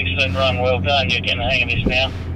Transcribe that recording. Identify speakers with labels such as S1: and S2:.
S1: Excellent run, well done. You're getting the hang of this now.